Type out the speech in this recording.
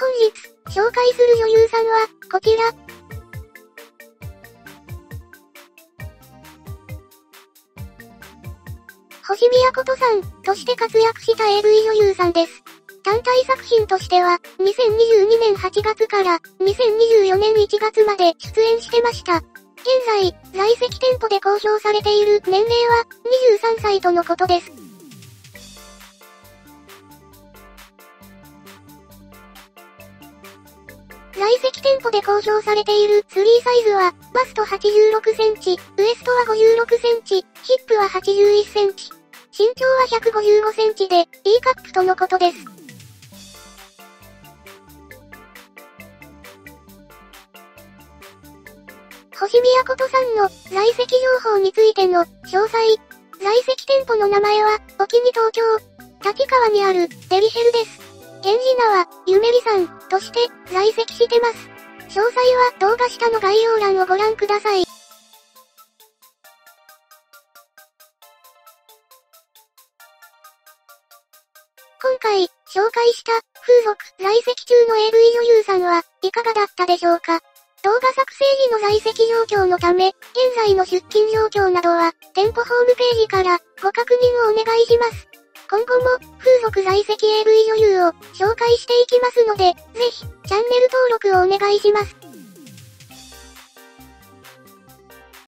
本日、紹介する女優さんは、こちら。星宮琴さん、として活躍した AV 女優さんです。単体作品としては、2022年8月から2024年1月まで出演してました。現在、在籍店舗で公表されている年齢は23歳とのことです。在籍店舗で公表されている3サイズは、バスト86センチ、ウエストは56センチ、ヒップは81センチ。身長は155センチで、E カップとのことです。星宮琴さんの在籍情報についての詳細。在籍店舗の名前は、沖に東京、立川にあるデリヘルです。現時名は、ゆめりさんとして在籍してます。詳細は動画下の概要欄をご覧ください。今回、紹介した、風俗、在籍中の AV 女優さんは、いかがだったでしょうか。動画作成時の在籍状況のため、現在の出勤状況などは、店舗ホームページから、ご確認をお願いします。今後も、風俗在籍 AV 女優を、紹介していきますので、ぜひ、チャンネル登録をお願いします。